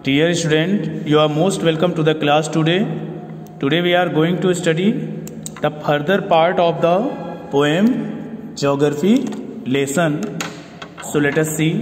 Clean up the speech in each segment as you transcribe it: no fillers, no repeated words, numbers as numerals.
Dear student, you are most welcome to the class today. Today we are going to study the further part of the poem Geography lesson. So let us see.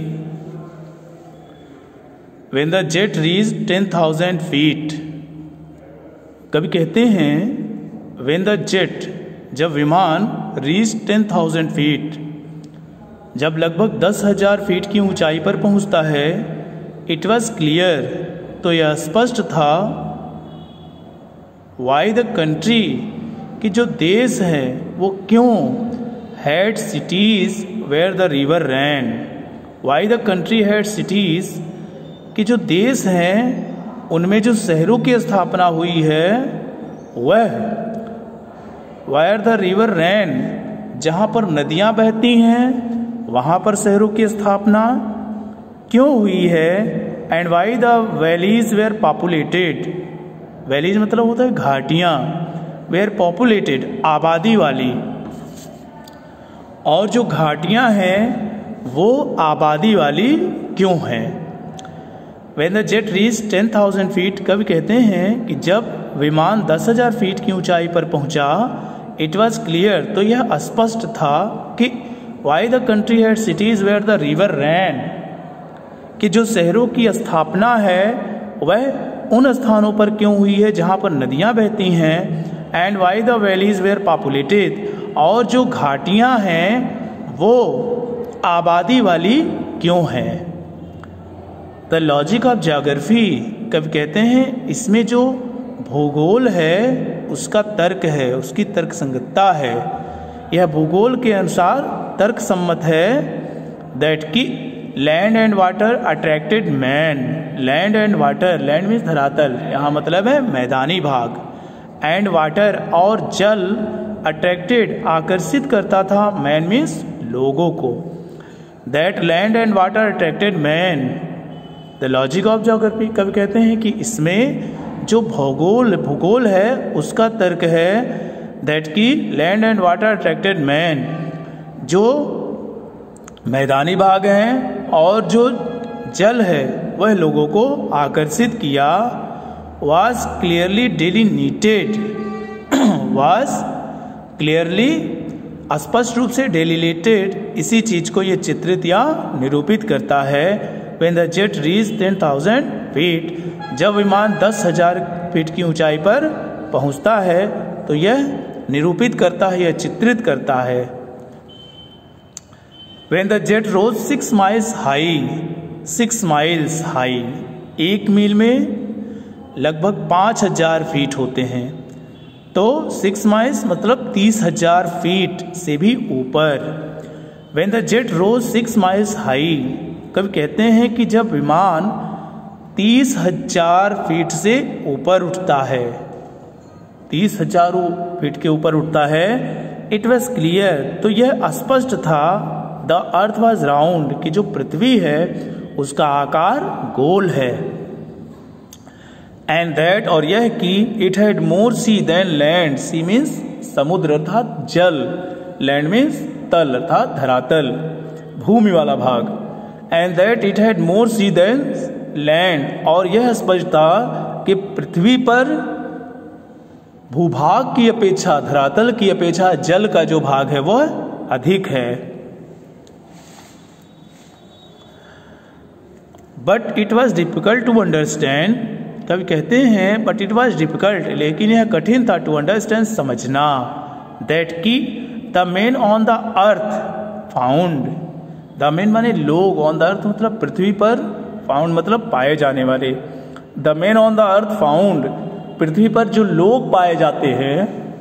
When the jet reached 10,000 feet. कभी कहते हैं when the jet, जब विमान reached 10,000 feet, जब लगभग 10,000 feet की ऊंचाई पर पहुंचता है, इट वॉज क्लियर, तो यह स्पष्ट था, वाई द कंट्री, कि जो देश है वो क्यों, had cities where the river ran, why the country had cities, कि जो देश हैं उनमें जो शहरों की स्थापना हुई है वह वेयर द रिवर रैन, जहाँ पर नदियाँ बहती हैं वहाँ पर शहरों की स्थापना क्यों हुई है, and why the valleys were populated, valleys मतलब होता है घाटियाँ, वेयर पॉपुलेटेड आबादी वाली, और जो घाटियाँ हैं वो आबादी वाली क्यों हैं। When the jet reach 10,000 feet, कभी कहते हैं कि जब विमान 10,000 फीट की ऊंचाई पर पहुंचा, इट वॉज क्लियर, तो यह स्पष्ट था कि why the country had cities where the river ran, कि जो शहरों की स्थापना है वह उन स्थानों पर क्यों हुई है जहाँ पर नदियाँ बहती हैं, and why the valleys were populated, और जो घाटियाँ हैं वो आबादी वाली क्यों हैं। द लॉजिक ऑफ ज्योग्राफी, कब कहते हैं इसमें जो भूगोल है उसका तर्क है, उसकी तर्क संगतता है, यह भूगोल के अनुसार तर्क सम्मत है, दैट की land and water attracted man, land and water, land means धरातल, यहाँ मतलब है मैदानी भाग, एंड वाटर और जल, अट्रैक्टेड आकर्षित करता था, मैन मीन्स लोगों को, that land and water attracted man. The logic of geography, कब कहते हैं कि इसमें जो भूगोल है उसका तर्क है, दैट की land and water attracted man, जो मैदानी भाग हैं और जो जल है वह लोगों को आकर्षित किया, was clearly delineated, was clearly स्पष्ट रूप से डेलिनेटेड, इसी चीज को ये चित्रित या निरूपित करता है। When the jet reach 10,000 feet, जब विमान 10,000 फीट की ऊंचाई पर पहुंचता है तो यह निरूपित करता है, यह चित्रित करता है। When the jet rose 6 miles high, 6 miles high, 1 मील में लगभग 5,000 फीट होते हैं, तो 6 miles मतलब 30,000 फीट से भी ऊपर। When the jet rose 6 miles high, कब कहते हैं कि जब विमान 30,000 फीट से ऊपर उठता है, 30,000 फीट के ऊपर उठता है, इट वॉज क्लियर, तो यह स्पष्ट था, द अर्थ वॉज राउंड, कि जो पृथ्वी है उसका आकार गोल है, एंड दैट, और यह कि it had more sea than land, sea means समुद्र अर्थात जल, लैंड मीन्स तल अर्थात धरातल, भूमि वाला भाग, and that it had more sea than land, और यह स्पष्ट था कि पृथ्वी पर भूभाग की अपेक्षा, धरातल की अपेक्षा जल का जो भाग है वह अधिक है। But it was difficult to understand, कभी कहते हैं बट इट वॉज डिफिकल्ट, लेकिन यह कठिन था, टू अंडरस्टैंड समझना, दैट की the men on the earth found, the men माने लोग, ऑन द अर्थ मतलब पृथ्वी पर, फाउंड मतलब पाए जाने वाले, the men on the earth found, पृथ्वी पर जो लोग पाए जाते हैं,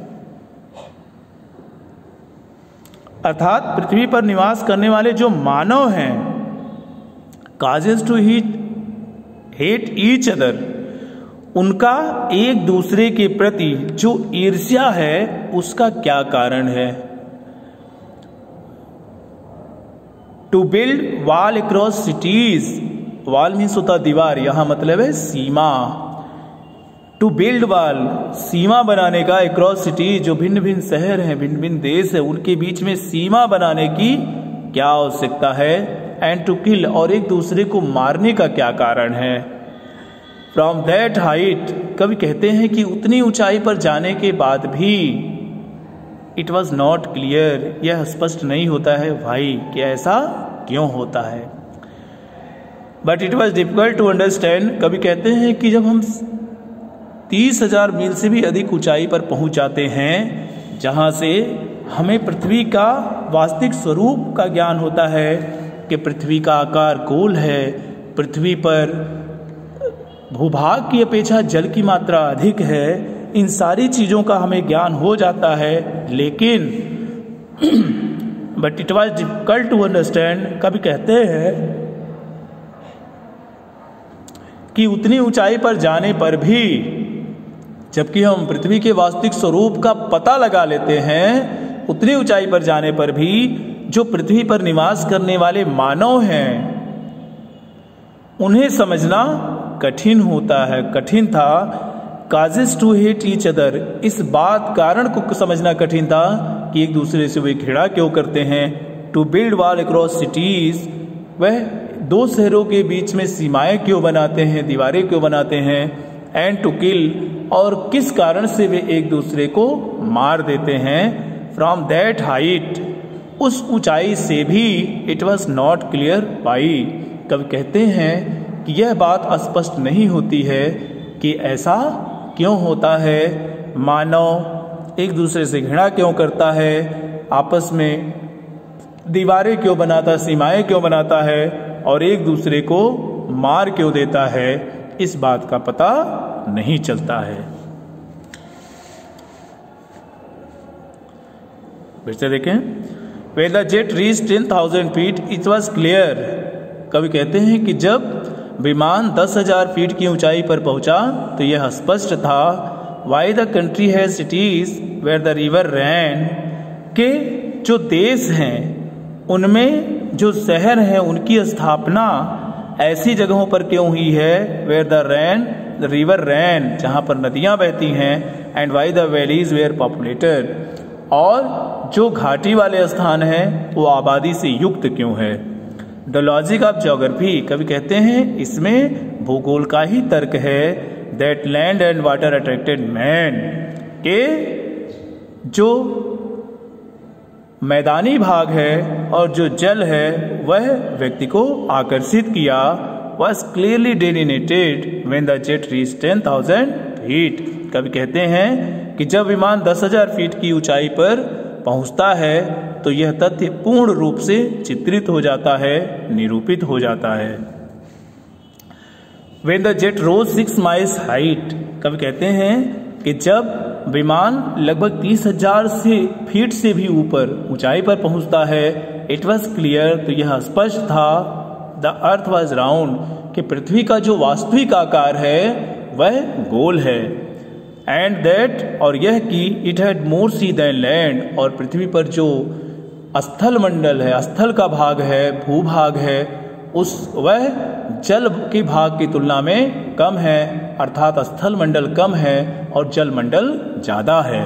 अर्थात पृथ्वी पर निवास करने वाले जो मानव हैं, causes to hate each other, उनका एक दूसरे के प्रति जो ईर्ष्या है उसका क्या कारण है। To build wall across cities, wall means होता दीवार, यहां मतलब है सीमा, टू बिल्ड वॉल, सीमा बनाने का, अक्रॉस सिटी, जो भिन्न भिन्न शहर हैं, भिन्न भिन्न देश है, उनके बीच में सीमा बनाने की क्या आवश्यकता है, एंड टू किल, और एक दूसरे को मारने का क्या कारण है। फ्रॉम दैट हाइट, कवि कहते हैं कि उतनी ऊंचाई पर जाने के बाद भी इट वॉज नॉट क्लियर, यह स्पष्ट नहीं होता है भाई कि ऐसा क्यों होता है। But it was difficult to understand, कवि कहते हैं कि जब हम 30,000 मील से भी अधिक ऊंचाई पर पहुंच जाते हैं, जहां से हमें पृथ्वी का वास्तविक स्वरूप का ज्ञान होता है कि पृथ्वी का आकार गोल है, पृथ्वी पर भूभाग की अपेक्षा जल की मात्रा अधिक है, इन सारी चीज़ों का हमें ज्ञान हो जाता है, लेकिन but it was difficult to understand, कभी कहते हैं कि उतनी ऊंचाई पर जाने पर भी, जबकि हम पृथ्वी के वास्तविक स्वरूप का पता लगा लेते हैं, उतनी ऊंचाई पर जाने पर भी जो पृथ्वी पर निवास करने वाले मानव हैं उन्हें समझना कठिन होता है, कठिन था। Causes to hate each other, इस बात कारण को समझना कठिन था कि एक दूसरे से वे घृणा क्यों करते हैं। To build wall across cities, वह दो शहरों के बीच में सीमाएं क्यों बनाते हैं, दीवारें क्यों बनाते हैं। एंड टू किल, और किस कारण से वे एक दूसरे को मार देते हैं। फ्रॉम दैट हाइट, उस ऊंचाई से भी इट वॉज नॉट क्लियर पाई, कवि कहते हैं कि यह बात स्पष्ट नहीं होती है कि ऐसा क्यों होता है, मानव एक दूसरे से घृणा क्यों करता है, आपस में दीवारें क्यों बनाता, सीमाएं क्यों बनाता है और एक दूसरे को मार क्यों देता है, इस बात का पता नहीं चलता है। फिर से देखें, When the jet reached 10,000 feet, it was clear, कवि कहते हैं कि जब विमान 10,000 फीट की ऊंचाई पर पहुंचा तो यह स्पष्ट था। Why the country has cities where the river ran, के जो देश हैं उनमें जो शहर हैं उनकी स्थापना ऐसी जगहों पर क्यों हुई है, where the river ran, जहां पर नदियां बहती हैं, and why the valleys were populated, और जो घाटी वाले स्थान हैं वो आबादी से युक्त क्यों है। द लॉजिक ऑफ ज्योग्राफी, कवि कहते हैं इसमें भूगोल का ही तर्क है। That land and water attracted man, के जो मैदानी भाग है और जो जल है वह व्यक्ति को आकर्षित किया। Was clearly delineated when the jet reach 10,000 feet, कवि कहते हैं कि जब विमान 10,000 फीट की ऊंचाई पर पहुंचता है तो यह तथ्य पूर्ण रूप से चित्रित हो जाता है, निरूपित हो जाता है। When the jet rose 6 miles height, कवि कहते हैं कि जब विमान लगभग 30,000 फीट से भी ऊपर ऊंचाई पर पहुंचता है, इट वॉज क्लियर, तो यह स्पष्ट था, द अर्थ वॉज राउंड, कि पृथ्वी का जो वास्तविक आकार है वह गोल है। एंड दैट, और यह कि it had more sea than land, और पृथ्वी पर जो स्थल मंडल है, स्थल का भाग है, भूभाग है, उस वह जल के भाग की तुलना में कम है, अर्थात स्थल मंडल कम है और जल मंडल ज्यादा है।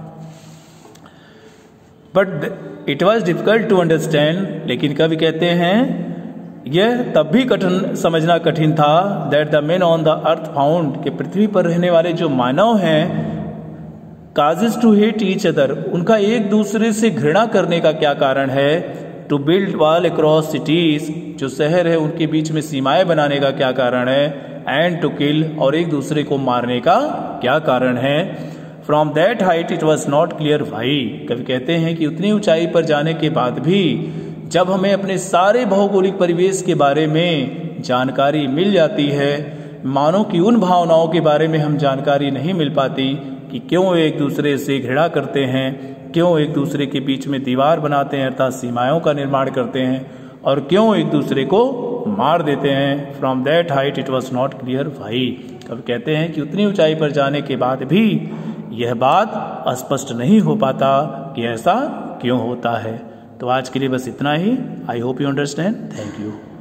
But it was difficult to understand, लेकिन कवि कहते हैं यह तब भी समझना कठिन था। That the men on the earth found, कि पृथ्वी पर रहने वाले जो मानव हैं, causes to hate each other, उनका एक दूसरे से घृणा करने का क्या कारण है। To build wall across cities, जो शहर है उनके बीच में सीमाएं बनाने का क्या कारण है। एंड टू किल, और एक दूसरे को मारने का क्या कारण है। From that height it was not clear why, कवि कहते हैं कि उतनी ऊंचाई पर जाने के बाद भी जब हमें अपने सारे भौगोलिक परिवेश के बारे में जानकारी मिल जाती है, मानव की उन भावनाओं के बारे में हम जानकारी नहीं मिल पाती कि क्यों एक दूसरे से घृणा करते हैं, क्यों एक दूसरे के बीच में दीवार बनाते हैं अर्थात सीमाओं का निर्माण करते हैं, और क्यों एक दूसरे को मार देते हैं। From that height it was not clear why, कब कहते हैं कि उतनी ऊंचाई पर जाने के बाद भी यह बात स्पष्ट नहीं हो पाता कि ऐसा क्यों होता है। तो आज के लिए बस इतना ही। I hope you understand. Thank you.